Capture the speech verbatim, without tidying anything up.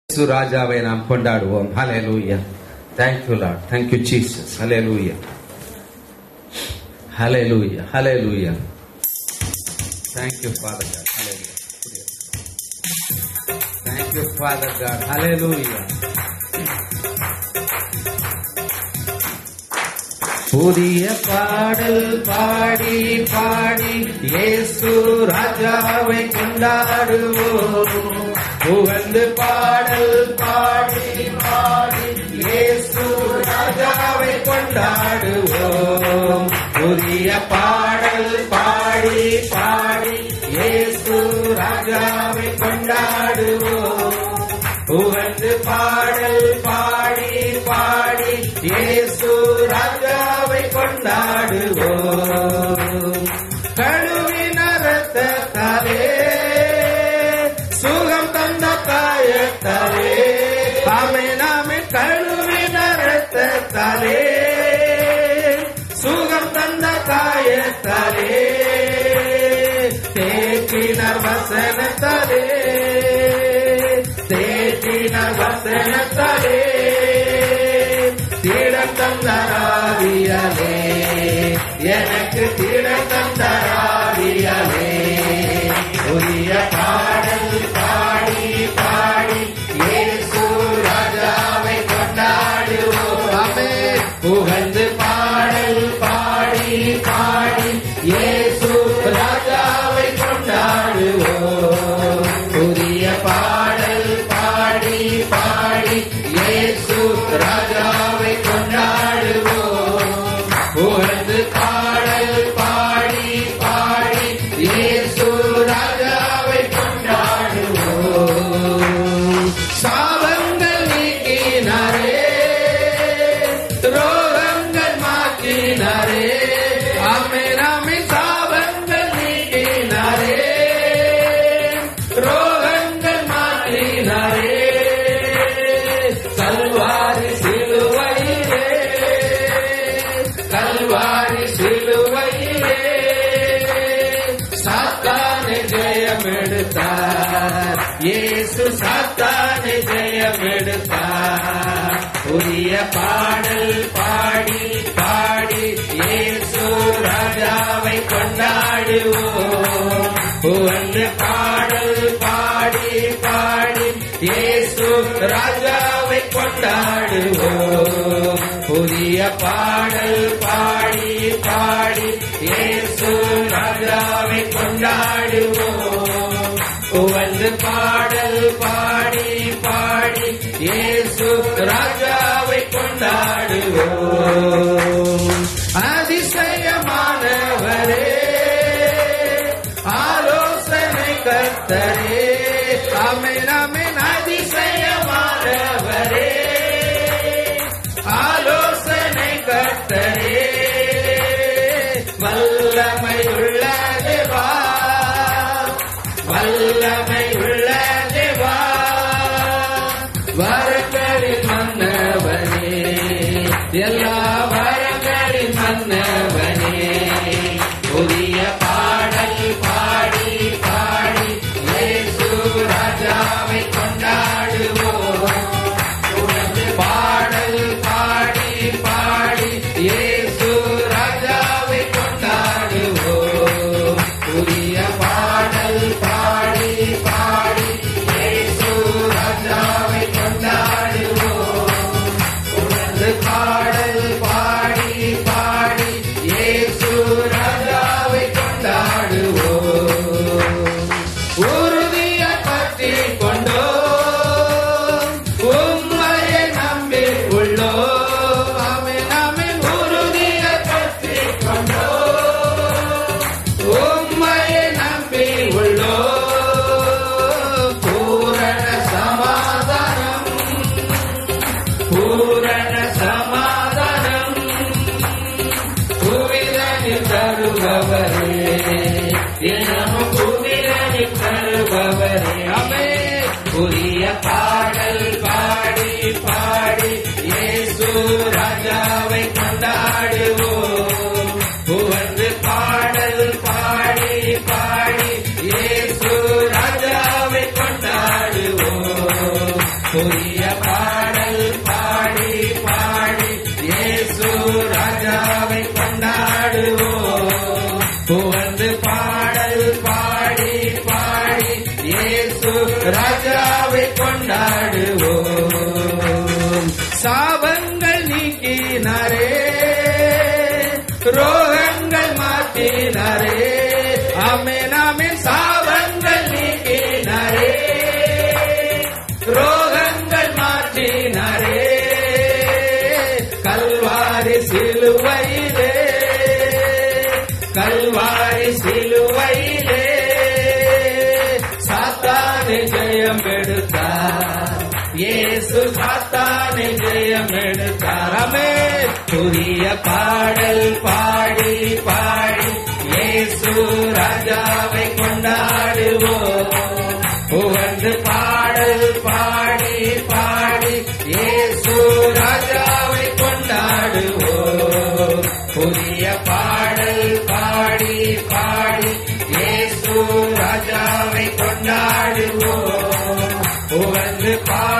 இயேசு ராஜாவை நாம் கொண்டாடுவோம். ஹல்லேலூயா. Thank you Lord. Thank you Jesus. Hallelujah. Hallelujah. Hallelujah. Thank you Father God. Hallelujah. Thank you Father God. Hallelujah. புதிய பாடல் பாடி பாடி இயேசு ராஜாவை கொண்டாடுவோம். புகழ்ந்து பாடல் பாடி பாடி இயேசு ராஜாவை கொண்டாடுவோம். புதிய பாடல் பாடி பாடி இயேசு ராஜாவை கொண்டாடுவோம். புகழ்ந்து பாடல் பாடி பாடி இயேசு ராஜாவை கொண்டாடுவோம். கழுவின இரத்தத்தாலே சுகம் தந்த காயத்தாலே ஆமென் ஆமென். கழுவின இரத்தத்தாலே சுகம் தந்த காயத்தாலே தேற்றினர் வசனத்தாலே தேற்றினர் வசனத்தாலே தீடம் தந்தராவியலே எனக்கு தீடம் தந்தராவியலே. புதிய பாடல் பாடி பாடி இயேசு ராஜாவை கொண்டாடுவோம். ஆமென். புகழ்ந்து பாடல் பாடி பாடி இயேசு ராஜாவை கொண்டாடுவோம். புதிய பாடல் பாடி பாடி இயேசு ராஜாவை கொண்டாடுவோம். புகழ்ந்து பாடல் பாடி பாடி இயேசு ராஜாவை கொண்டாடுவோம். சாபங்கள் நீக்கினாரே ரோகங்கள் மாற்றினாரே ஆமென் ஆமென். சாபங்கள் நீக்கினாரே ரோகங்கள் மாற்றினாரே கல்வாரி சிலுவையிலே கல்வாரி சிலுவையிலே சாத்தானை ஜெயம் எடுத்தார். இயேசு சாத்தானை ஜெயம் எடுத்தார். புதிய பாடல் பாடி பாடி இயேசு ராஜாவை கொண்டாடுவோம். புகழ்ந்து பாடல் பாடி பாடி இயேசு ராஜாவை கொண்டாடுவோம். புதிய பாடல் பாடி பாடி இயேசு ராஜாவை கொண்டாடுவோம். புகழ்ந்து பாடல் பாடி பாடி இயேசு ராஜாவை கொண்டாடுவோம். அதிசயமானவரே ஆலோசனை கர்த்தரே ஆமென் ஆமென். அதிசயமானவரே ஆலோசனை கர்த்தரே வல்லமையுள்ள தேவா வல்லமையுள்ள தேவா வரங்களின் மன்னவனே எல்லா வரங்களின் மன்னவனே. புதிய பாடல் பாடி பாடி இயேசு ராஜாவை கொண்டாடுவோம். புகழ்ந்து பாடல் பாடி பாடி இயேசு ராஜாவை கொண்டாடுவோம். புதிய பாடல் பாடி பாடி இயேசு ராஜாவை கொண்டாடுவோம். புதிய பாடல் பாடி பாடி இயேசு ராஜாவை கொண்டாடுவோம். புகழ்ந்து பாடல் பாடி பாடி இயேசு ராஜாவை கொண்டாடுவோம். சாபங்கள் நீக்கினாரே, ரோகங்கள் மாற்றினாரே, ஆமென் ஆமென். சாபங்கள் நீக்கினாரே, ரோகங்கள் மாற்றினாரே, கல்வாரி சிலுவையிலே, கல்வாரி சிலுவையிலே சாத்தானை ஜெயம் எடுத்தார். இயேசு சாத்தானை ஜெயம் எடுத்தார். ஆமென். புதிய பாடல் பாடி பாடி இயேசு ராஜாவை கொண்டாடுவோம். புகழ்ந்து பாடல் பாடி பாடி இயேசு ராஜாவை கொண்டாடுவோம். புதிய பாடல் பாடி பாடி இயேசு ராஜாவை கொண்டாடுவோம். புகழ்ந்து பாடல்